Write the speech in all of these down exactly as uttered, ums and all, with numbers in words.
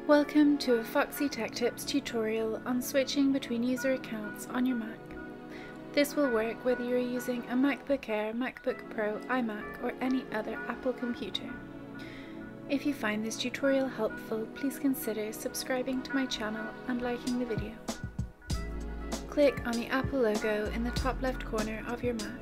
Welcome to a Foxy Tech Tips tutorial on switching between user accounts on your Mac. This will work whether you're using a MacBook Air, MacBook Pro, iMac or any other Apple computer. If you find this tutorial helpful, please consider subscribing to my channel and liking the video. Click on the Apple logo in the top left corner of your Mac.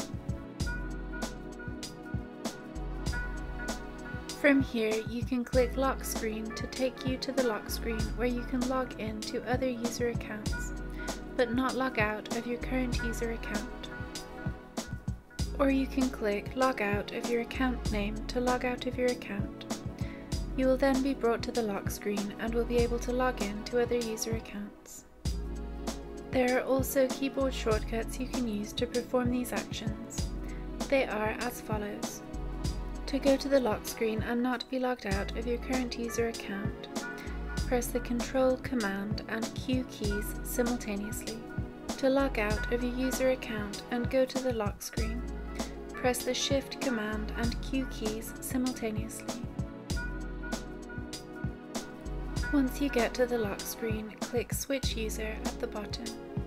From here, you can click Lock Screen to take you to the lock screen where you can log in to other user accounts, but not log out of your current user account. Or you can click Log Out of your account name to log out of your account. You will then be brought to the lock screen and will be able to log in to other user accounts. There are also keyboard shortcuts you can use to perform these actions. They are as follows. To go to the lock screen and not be logged out of your current user account, press the Control, Command and Q keys simultaneously. To log out of your user account and go to the lock screen, press the Shift, Command and Q keys simultaneously. Once you get to the lock screen, click Switch User at the bottom.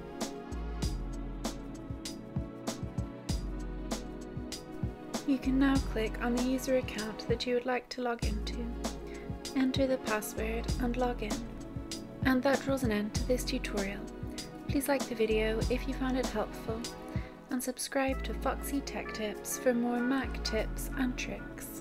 You can now click on the user account that you would like to log into, enter the password and log in. And that draws an end to this tutorial. Please like the video if you found it helpful, and subscribe to Foxy Tech Tips for more Mac tips and tricks.